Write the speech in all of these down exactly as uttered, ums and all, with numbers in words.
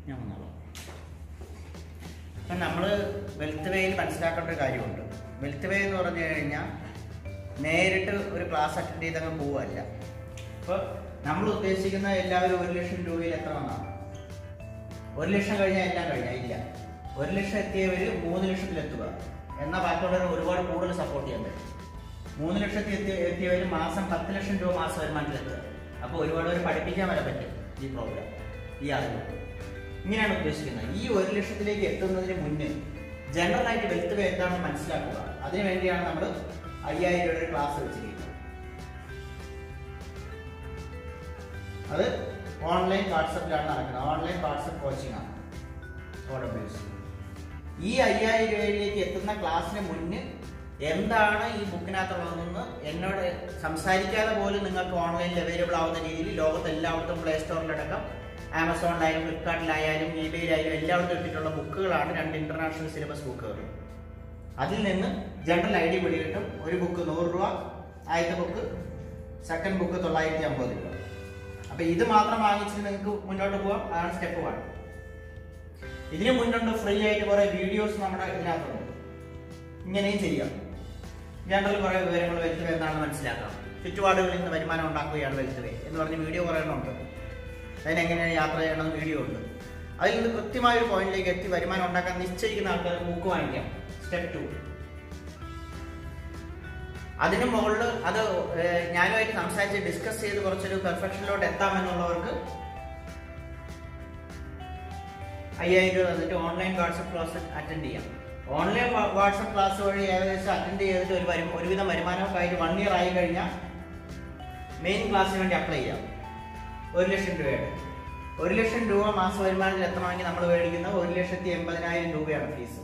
ഞാൻ വന്നോളാം. അപ്പം നമ്മൾ വെൽത്ത് വേയിൽ മനസ്സിലാക്കേണ്ട ഒരു കാര്യമുണ്ട്. വെൽത്ത് വേ എന്ന് പറഞ്ഞു കഴിഞ്ഞാൽ നേരിട്ട് ഒരു ക്ലാസ് അറ്റൻഡ് ചെയ്തങ്ങ് പോവുകയല്ല. അപ്പോൾ നമ്മൾ ഉദ്ദേശിക്കുന്ന എല്ലാവരും ഒരു ലക്ഷം രൂപയിൽ എത്ര വന്നാണ്? ഒരു ലക്ഷം കഴിഞ്ഞാൽ എല്ലാം കഴിഞ്ഞാൽ ഇല്ല. ഒരു ലക്ഷം എത്തിയവർ മൂന്ന് ലക്ഷത്തിലെത്തുക എന്നാൽ ബാക്കിയുള്ളവർ ഒരുപാട് കൂടുതൽ സപ്പോർട്ട് ചെയ്യാൻ പറ്റും. മൂന്ന് ലക്ഷത്തിൽ എത്തി എത്തിയവർ മാസം പത്ത് ലക്ഷം രൂപ മാസം വരുമാനത്തിലെത്തുക. അപ്പോൾ ഒരുപാട് പേര് പഠിപ്പിക്കാൻ വരെ പറ്റും ഈ പ്രോഗ്രാം, ഈ ആളുകൾ. ഇങ്ങനെയാണ് ഉദ്ദേശിക്കുന്നത്. ഈ ഒരു ലക്ഷത്തിലേക്ക് എത്തുന്നതിന് മുന്നേ ജനറലായിട്ട് വെൽത്ത് വേ എന്താണെന്ന് മനസ്സിലാക്കുക. അതിനുവേണ്ടിയാണ് നമ്മൾ അയ്യായിരം രൂപയുടെ ക്ലാസ് വെച്ചിരിക്കുന്നത്. അത് ഓൺലൈൻ വാട്സപ്പിലാണ് നടക്കുന്നത്. ഓൺലൈൻ വാട്സപ്പ് കോച്ചിങ് ആണ് ഒ ഡബ്ല്യു എസ്. ഈ അയ്യായിരം രൂപയിലേക്ക് എത്തുന്ന ക്ലാസ്സിന് മുന്നേ എന്താണ് ഈ ബുക്കിനകത്തുള്ളതെന്ന് എന്നോട് സംസാരിക്കാതെ പോലും നിങ്ങൾക്ക് ഓൺലൈനിൽ അവൈലബിൾ ആവുന്ന രീതിയിൽ ലോകത്ത് എല്ലായിടത്തും പ്ലേ സ്റ്റോറിലടക്കം ആമസോണിലായാലും ഫ്ലിപ്കാർട്ടിലായാലും ഇബേയിലായാലും എല്ലായിടത്തും ഇട്ടിട്ടുള്ള ബുക്കുകളാണ് രണ്ട് ഇന്റർനാഷണൽ സിലബസ് ബുക്കുകൾ. അതിൽ നിന്ന് ജനറൽ ഐ ഡി പിടി കിട്ടും. ഒരു ബുക്ക് നൂറ് രൂപ, ആദ്യത്തെ ബുക്ക്, സെക്കൻഡ് ബുക്ക് തൊള്ളായിരത്തി അമ്പത് രൂപ. അപ്പൊ ഇത് മാത്രം വാങ്ങിച്ചിട്ട് നിങ്ങൾക്ക് മുന്നോട്ട് പോകാം. അതാണ് സ്റ്റെപ്പ് വൺ. ഇതിന് മുന്നോട്ട് ഫ്രീ ആയിട്ട് കുറെ വീഡിയോസ് നമ്മുടെ ഇതിനകത്തുണ്ട്. ഇങ്ങനെയും ചെയ്യാം. ജനറൽ കുറെ വിവരങ്ങൾ വെൽത്ത് വേ എന്താണെന്ന് മനസ്സിലാക്കാം. ചുറ്റുപാടുകളിൽ നിന്ന് വരുമാനം ഉണ്ടാക്കുകയാണ് വെൽത്ത് വേ എന്ന് പറഞ്ഞ് വീഡിയോ കുറേ എണ്ണമുണ്ട്. അതിനെങ്ങനെയാണ് യാത്ര ചെയ്യണമെന്ന് വീഡിയോ ഉണ്ട്. അതിൽ നിന്ന് കൃത്യമായ ഒരു പോയിന്റിലേക്ക് എത്തി വരുമാനം ഉണ്ടാക്കാൻ നിശ്ചയിക്കുന്ന ആൾക്കാർക്ക് ബുക്ക് വാങ്ങിക്കാം. Step two. അതിന് മുകളിൽ അത് ഞാനുമായിട്ട് സംസാരിച്ച് ഡിസ്കസ് ചെയ്ത് കുറച്ചൊരു പെർഫെക്ഷനിലോട്ട് എത്താമെന്നുള്ളവർക്ക് അയ്യായിരം രൂപ തന്നിട്ട് ഓൺലൈൻ വാട്സപ്പ് ക്ലാസ് അറ്റൻഡ് ചെയ്യാം. ഓൺലൈൻ വാട്സപ്പ് ക്ലാസ് വഴി ഏകദേശം അറ്റൻഡ് ചെയ്തിട്ട് ഒരു വരും ഒരുവിധം വരുമാനമൊക്കെ ആയിട്ട് വൺ ഇയർ ആയി കഴിഞ്ഞാൽ മെയിൻ ക്ലാസ്സിന് വേണ്ടി അപ്ലൈ ചെയ്യാം. ഒരു ലക്ഷം രൂപയുടെ ഒരു ലക്ഷം രൂപ മാസ വരുമാനത്തിൽ എത്തണമെങ്കിൽ നമ്മൾ മേടിക്കുന്നത് ഒരു ലക്ഷത്തി എൺപതിനായിരം രൂപയാണ് ഫീസ്.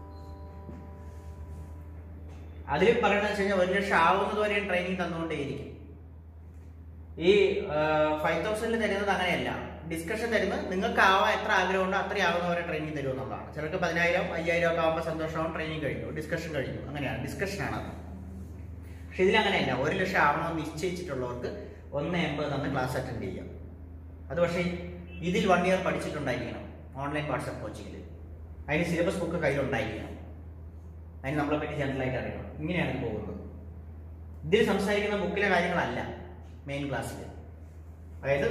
അതിൽ പറയുന്നത് വെച്ച് കഴിഞ്ഞാൽ ഒരു ലക്ഷം ആവുന്നത് വരെയും ട്രെയിനിങ് തന്നുകൊണ്ടേയിരിക്കും. ഈ ഫൈവ് തൗസൻഡിൽ തരുന്നത് അങ്ങനെയല്ല. ഡിസ്കഷൻ തരുന്നത് നിങ്ങൾക്ക് ആവാൻ എത്ര ആഗ്രഹമുണ്ടോ അത്രയും ആവുന്നവരെ ട്രെയിനിങ് തരും എന്നുള്ളതാണ്. ചിലർക്ക് പതിനായിരം അയ്യായിരം ഒക്കെ ആകുമ്പോൾ സന്തോഷമാവും, ട്രെയിനിങ് കഴിഞ്ഞു, ഡിസ്കഷൻ കഴിഞ്ഞു. അങ്ങനെയാണ്, ഡിസ്കഷനാണ് അത്. പക്ഷെ ഇതിലങ്ങനെയല്ല. ഒരു ലക്ഷം ആവണമെന്ന് നിശ്ചയിച്ചിട്ടുള്ളവർക്ക് ഒന്ന് എൺപത് തന്ന് ക്ലാസ് അറ്റൻഡ് ചെയ്യാം. അത് പക്ഷേ ഇതിൽ വൺ ഇയർ പഠിച്ചിട്ടുണ്ടായിരിക്കണം. ഓൺലൈൻ വാട്സപ്പ് കോച്ചിങ്ങിൽ അതിന് സിലബസ് ബുക്ക് കയ്യിലുണ്ടായിരിക്കണം. അതിന് നമ്മളെ പറ്റി ജനറലായിട്ട് അറിയണം. ഇങ്ങനെയാണ് പോകുന്നത്. ഇതിൽ സംസാരിക്കുന്ന ബുക്കിലെ കാര്യങ്ങളല്ല മെയിൻ ക്ലാസ്സിൽ. അതായത്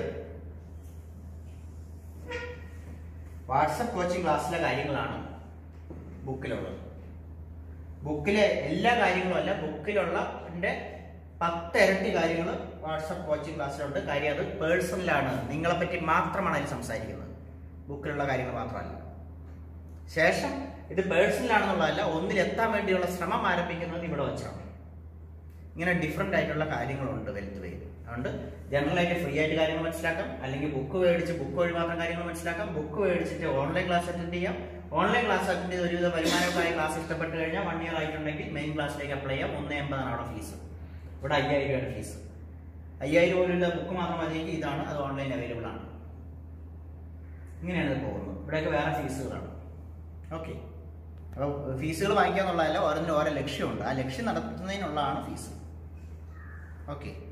വാട്സപ്പ് കോച്ചിങ് ക്ലാസ്സിലെ കാര്യങ്ങളാണ് ബുക്കിലുള്ളത്. ബുക്കിലെ എല്ലാ കാര്യങ്ങളും അല്ല, ബുക്കിലുള്ള പത്ത് ഇരട്ടി കാര്യങ്ങൾ വാട്സപ്പ് കോച്ചിങ് ക്ലാസ്സിലുണ്ട്. കാര്യം അത് പേഴ്സണലാണ്, നിങ്ങളെ പറ്റി മാത്രമാണ് അതിൽ സംസാരിക്കുന്നത്, ബുക്കിലുള്ള കാര്യങ്ങൾ മാത്രമല്ല. ശേഷം ഇത് പേഴ്സണലാണെന്നുള്ളതല്ല, ഒന്നിലെത്താൻ വേണ്ടിയുള്ള ശ്രമം ആരംഭിക്കുന്നത് ഇവിടെ വെച്ചാണ്. ഇങ്ങനെ ഡിഫറെൻ്റ് ആയിട്ടുള്ള കാര്യങ്ങളുണ്ട് വെൽത്ത് വേയിൽ. അതുകൊണ്ട് ജനറലായിട്ട് ഫ്രീ ആയിട്ട് കാര്യങ്ങൾ മനസ്സിലാക്കാം, അല്ലെങ്കിൽ ബുക്ക് മേടിച്ച് ബുക്ക് വഴി മാത്രം കാര്യങ്ങൾ മനസ്സിലാക്കാം. ബുക്ക് മേടിച്ചിട്ട് ഓൺലൈൻ ക്ലാസ് അറ്റൻഡ് ചെയ്യാം. ഓൺലൈൻ ക്ലാസ് അറ്റൻഡ് ചെയ്ത് ഒരുവിധ വരുമാനമായ ക്ലാസ് ഇഷ്ടപ്പെട്ട് കഴിഞ്ഞാൽ വൺ ഇയർ ആയിട്ടുണ്ടെങ്കിൽ മെയിൻ ക്ലാസ്സിലേക്ക് അപ്ലൈ ചെയ്യാം. ഒന്ന് എൺപതാണ് അവിടെ ഫീസ്. ഇവിടെ അയ്യായിരം രൂപയാണ് ഫീസ്. അയ്യായിരം രൂപയുള്ള ബുക്ക് മാത്രം മതിയെങ്കിൽ ഇതാണ്, അത് ഓൺലൈൻ അവൈലബിൾ ആണ്. ഇങ്ങനെയാണ് ഇത് പോകുന്നത്. ഇവിടെയൊക്കെ വേറെ ഫീസുകളാണ്. ഓക്കെ, അപ്പോൾ ഫീസുകൾ വാങ്ങിക്കുക എന്നുള്ളതല്ല, ഓരോന്നിനും ഓരോ ലക്ഷ്യമുണ്ട്. ആ ലക്ഷ്യം നടത്തുന്നതിനുള്ളതാണ് ഫീസ്. ഓക്കെ.